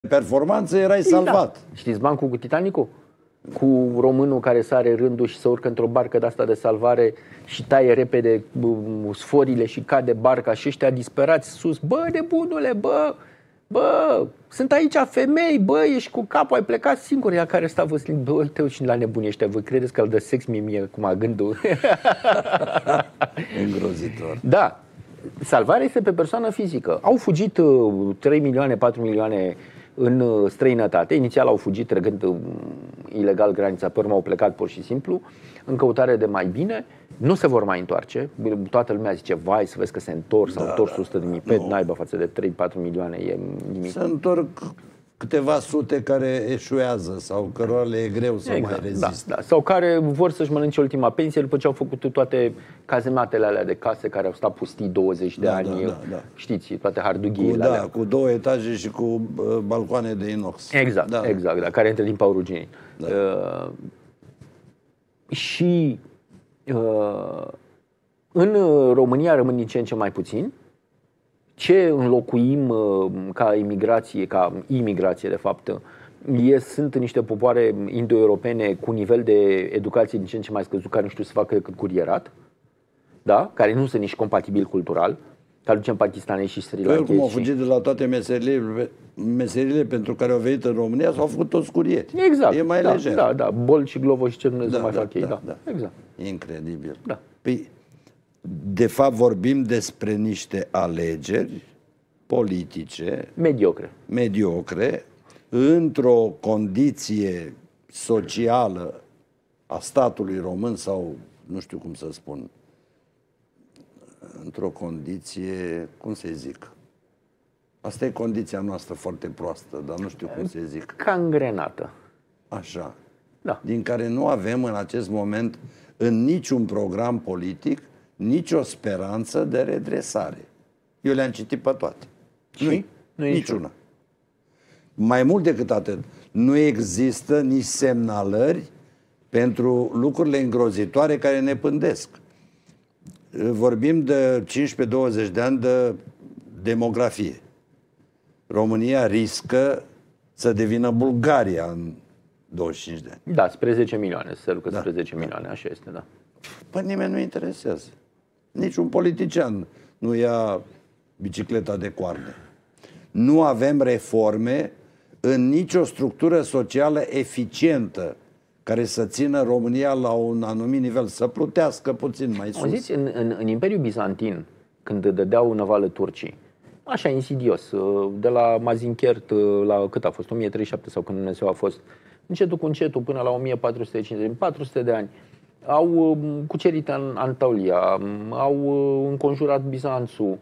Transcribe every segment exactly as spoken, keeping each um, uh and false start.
performanță, erai salvat. Da. Știți bancul cu Titanicul? Cu românul care sare rândul și se urcă într-o barcă de asta de salvare și taie repede sforile și cade barca și ăștia disperați sus. Bă, nebunule, bă, bă, sunt aici femei, bă, ești cu capul, ai plecat singur. Ea care sta văzut, bă, uite și la nebunii ăștia, voi credeți că îl dă sex mie mie acum gândul? Îngrozitor. Da. Salvarea este pe persoană fizică. Au fugit trei milioane, patru milioane în străinătate. Inițial au fugit trecând ilegal granița, pe urmă au plecat pur și simplu în căutare de mai bine. Nu se vor mai întoarce. Toată lumea zice, vai, să vezi că se întorc, s-au da, întors o sută de mii pe naiba față de trei patru milioane, e nimic. Se întorc câteva sute care eșuează sau cărora le e greu să exact, mai reziste. Da, da. Sau care vor să-și mănânce ultima pensie după ce au făcut toate cazematele alea de case care au stat pustii douăzeci de da, ani. Da, da, da. Știți, toate hardughiile cu, da, alea. cu două etaje și cu uh, balcoane de inox. Exact, da. exact, da, care între timp au ruginit. Da. Uh, și uh, în România rămân din ce în ce mai puțini. Ce înlocuim ca imigrație, ca imigrație de fapt, e, sunt niște popoare indo-europene cu nivel de educație din ce în ce mai scăzut, care nu știu să facă decât curierat, da? Care nu sunt nici compatibili cultural, că aducem pakistanezi și sri lankezi. Cum au fugit de la toate meserile, meserile pentru care au venit în România, s-au făcut toți curieri. Exact. E mai da, lejer. Da, da, bol și glovo și ce Dumnezeu da, mai da, fac ei. da, da, da. Exact. Incredibil. Da. Păi, de fapt vorbim despre niște alegeri politice mediocre, mediocre într-o condiție socială a statului român sau nu știu cum să spun, într-o condiție, cum să zic, asta e condiția noastră foarte proastă, dar nu știu cum să zic. Cangrenată. Așa. Da. Din care nu avem în acest moment în niciun program politic nicio speranță de redresare. Eu le-am citit pe toate. Și? Nu, niciuna. Mai mult decât atât, nu există nici semnalări pentru lucrurile îngrozitoare care ne pândesc. Vorbim de cincisprezece douăzeci de ani de demografie. România riscă să devină Bulgaria în douăzeci și cinci de ani. Da, spre zece milioane, se ducă da. spre zece milioane, așa este, da. Păi nimeni nu interesează. Niciun politician nu ia bicicleta de coarne. Nu avem reforme în nicio structură socială eficientă care să țină România la un anumit nivel, să plutească puțin mai sus. Auziți, în, în, în Imperiul Bizantin, când dădeau năvală turcii, așa insidios, de la Mazinchert la cât a fost, o mie treizeci și șapte sau când Dumnezeu a fost, încetul cu încetul până la o mie patru sute cincizeci, patru sute de ani, au cucerit în Anatolia, au înconjurat Bizanțul.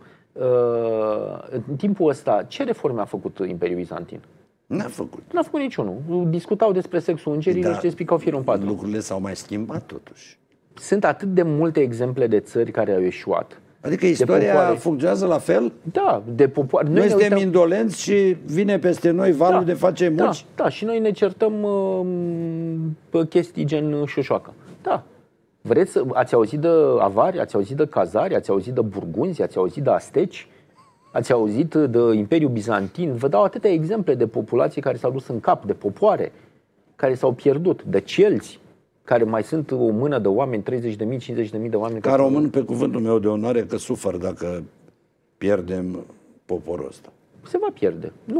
În timpul ăsta, ce reforme a făcut Imperiul Bizantin? N-a făcut. N-a făcut niciunul. Discutau despre sexul îngerilor și despre firul în patru. Lucrurile s-au mai schimbat totuși. Sunt atât de multe exemple de țări care au eșuat. Adică istoria funcționează la fel? Da, de popoare. Noi, noi suntem uităm... indolenți și vine peste noi valul da, de face muci? Da, da, și noi ne certăm uh, pe chestii gen șoșoacă. Da. Vreți să... Ați auzit de avari, ați auzit de cazari, ați auzit de burgunzi, ați auzit de asteci, ați auzit de Imperiul Bizantin. Vă dau atâtea exemple de populații care s-au dus în cap, de popoare care s-au pierdut, de celți, care mai sunt o mână de oameni, treizeci de mii, cincizeci de mii de oameni. Ca român, pe cuvântul meu de onoare, că sufăr dacă pierdem poporul ăsta. Se va pierde. Nu